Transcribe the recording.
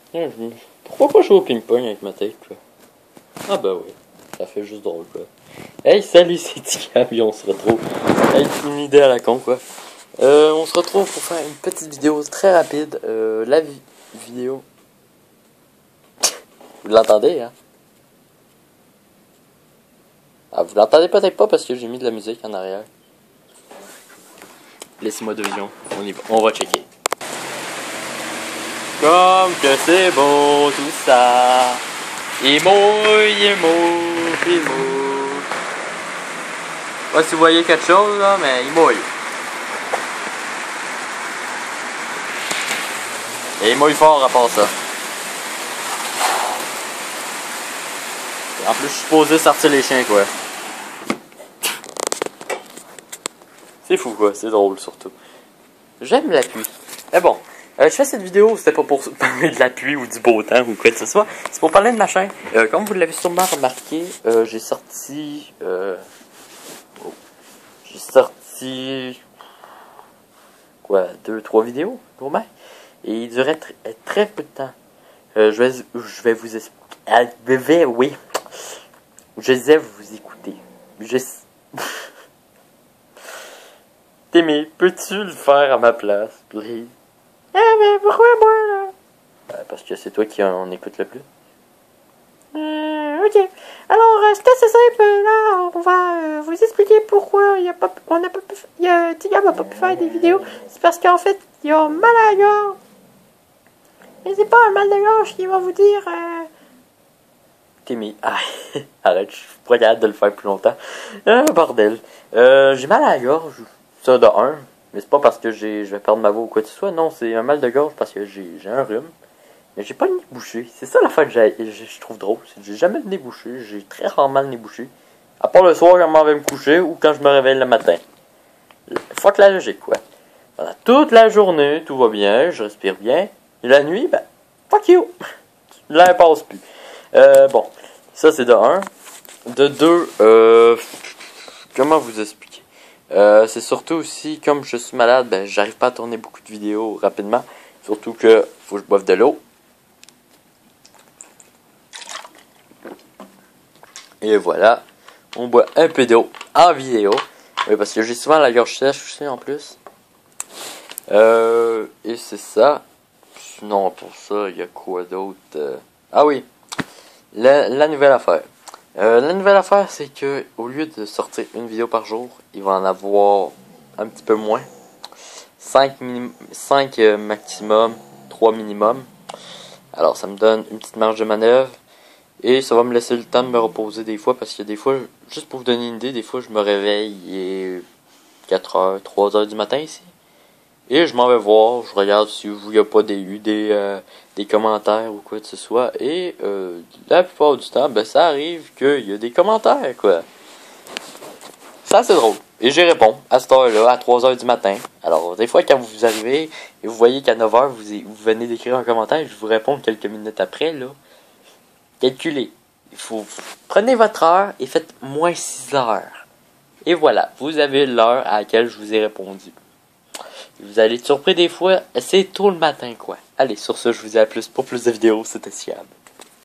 Pourquoi pas jouer au ping-pong avec ma tête, quoi? Ah bah oui, ça fait juste drôle, quoi. Hey, salut, c'est Tika, puis on se retrouve. Hey, une idée à la con, quoi. On se retrouve pour faire une petite vidéo très rapide. La vidéo... Vous l'entendez, hein? Ah, vous l'entendez peut-être pas parce que j'ai mis de la musique en arrière. Laissez-moi deviner, on y va, on va checker. Comme que c'est beau tout ça. Il mouille, il mouille, il mouille. Je sais pas si vous voyez quelque chose là, mais il mouille. Et il mouille fort à part ça. En plus, je suis supposé sortir les chiens, quoi. C'est fou, quoi. C'est drôle, surtout. J'aime la pluie. Mais bon, je fais cette vidéo, c'était pas pour parler de la pluie ou du beau temps ou quoi que ce soit. C'est pour parler de ma chaîne. Comme vous l'avez sûrement remarqué, j'ai sorti... j'ai sorti... Quoi, 2-3 vidéos, pour moi. Et il durait très peu de temps. Je vais vous expliquer. Oui. Je disais vous écouter. Timmy, peux-tu le faire à ma place, please? Ah, mais pourquoi moi, là? Parce que c'est toi qui en écoute le plus. Ok. Alors, c'est assez simple. Là, on va vous expliquer pourquoi Tigam n'a pas pu faire des vidéos. C'est parce qu'en fait, il a mal à la gorge. Mais c'est pas un mal de gorge qui va vous dire... Timmy, arrête, je suis pas capable de le faire plus longtemps. Bordel. J'ai mal à la gorge. Ça de un, mais c'est pas parce que je vais perdre ma voix ou quoi que ce soit, non, c'est un mal de gorge parce que j'ai un rhume, mais j'ai pas le nez bouché. C'est ça l'affaire que je trouve drôle, c'est que j'ai jamais le nez bouché, j'ai très rarement le nez bouché, à part le soir quand je m'en vais me coucher ou quand je me réveille le matin. Fuck la logique, quoi. Pendant toute la journée, tout va bien, je respire bien, et la nuit, ben, fuck you, l'air passe plus. Bon, ça c'est de un. De deux, comment vous expliquer? C'est surtout aussi, comme je suis malade, ben j'arrive pas à tourner beaucoup de vidéos rapidement. Surtout que faut que je boive de l'eau. Et voilà, on boit un peu d'eau en vidéo. Oui, parce que j'ai souvent la gorge sèche aussi en plus. Et c'est ça. Sinon, pour ça, il y a quoi d'autre? Ah oui, la nouvelle affaire. La nouvelle affaire, c'est que au lieu de sortir une vidéo par jour, il va en avoir un petit peu moins. 5 maximum, 3 minimum. Alors ça me donne une petite marge de manœuvre. Et ça va me laisser le temps de me reposer des fois. Parce que des fois, juste pour vous donner une idée, des fois je me réveille et 4h, 3h du matin ici. Et je m'en vais voir, je regarde si il n'y a pas des commentaires ou quoi que ce soit. Et la plupart du temps, ben ça arrive qu'il y a des commentaires, quoi. Ça, c'est drôle. Et j'y réponds à cette heure-là, à 3h du matin. Alors, des fois, quand vous arrivez et vous voyez qu'à 9h, vous venez d'écrire un commentaire, je vous réponds quelques minutes après, là. Calculez. Prenez votre heure et faites moins 6 heures. Et voilà, vous avez l'heure à laquelle je vous ai répondu. Vous allez être surpris des fois, c'est tôt le matin, quoi. Allez, sur ce, je vous dis à plus pour plus de vidéos, c'était Siab.